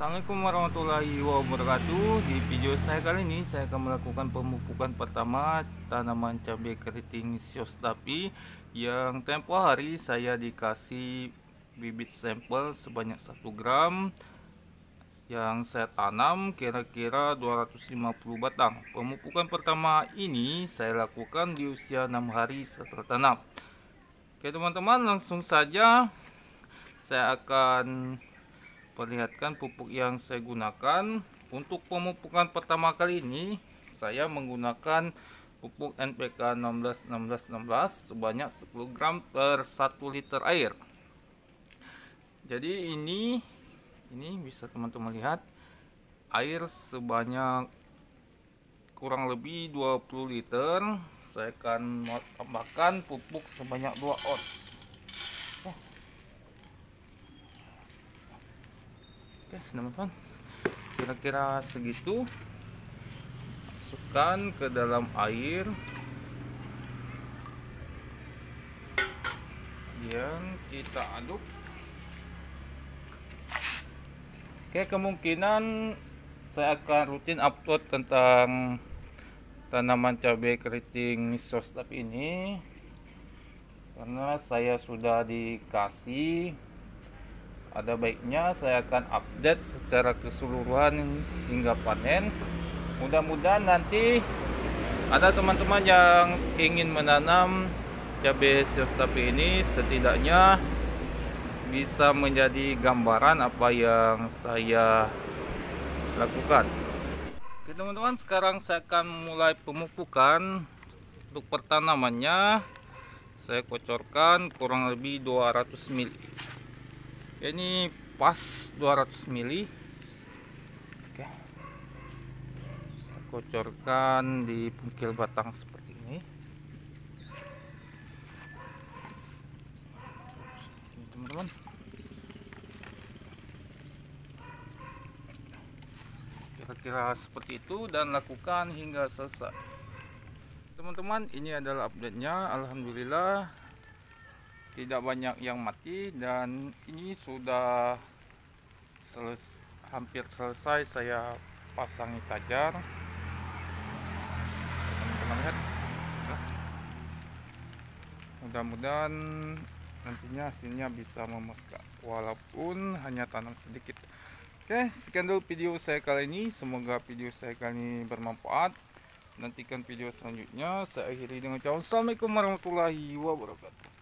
Assalamualaikum warahmatullahi wabarakatuh. Di video saya kali ini saya akan melakukan pemupukan pertama tanaman cabai keriting Shostapi yang tempo hari saya dikasih bibit sampel sebanyak 1 gram yang saya tanam kira-kira 250 batang. Pemupukan pertama ini saya lakukan di usia 6 hari setelah tanam. Oke teman-teman, langsung saja saya akan perlihatkan pupuk yang saya gunakan. Untuk pemupukan pertama kali ini saya menggunakan pupuk NPK 16-16-16 sebanyak 10 gram per 1 liter air. Jadi ini bisa teman-teman lihat, air sebanyak kurang lebih 20 liter. Saya akan tambahkan pupuk sebanyak 2 oz. Oke teman-teman, kira-kira segitu. Masukkan ke dalam air, kemudian kita aduk. Oke, kemungkinan saya akan rutin upload tentang tanaman cabai keriting Shostapi ini karena saya sudah dikasih. Ada baiknya saya akan update secara keseluruhan hingga panen. Mudah-mudahan nanti ada teman-teman yang ingin menanam cabai Shostapi ini, setidaknya bisa menjadi gambaran apa yang saya lakukan. Oke teman-teman, sekarang saya akan mulai pemupukan. Untuk pertanamannya saya kocorkan kurang lebih 200 ml. Ini pas 200 ml. Oke, kocorkan di pungkil batang seperti ini. Teman-teman, kira-kira seperti itu dan lakukan hingga selesai. Teman-teman, ini adalah update-nya. Alhamdulillah tidak banyak yang mati dan ini sudah hampir selesai saya pasangi tajar. Teman-teman lihat, mudah-mudahan nantinya hasilnya bisa memuaskan walaupun hanya tanam sedikit. Oke, sekian dulu video saya kali ini. Semoga video saya kali ini bermanfaat. Nantikan video selanjutnya. Saya akhiri dengan ucapan assalamualaikum warahmatullahi wabarakatuh.